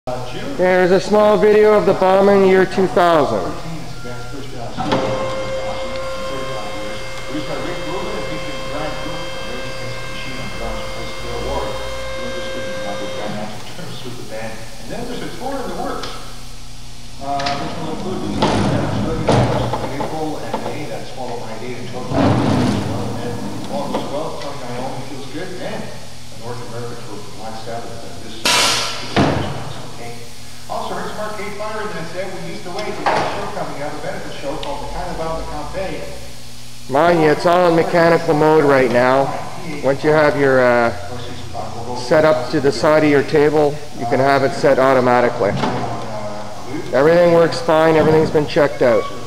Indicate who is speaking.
Speaker 1: There's a small video of the Bauman year 2000. Mind you, it's all in mechanical mode right now. Once you have your set up to the side of your table, you can have it set automatically. Everything works fine, everything's been checked out.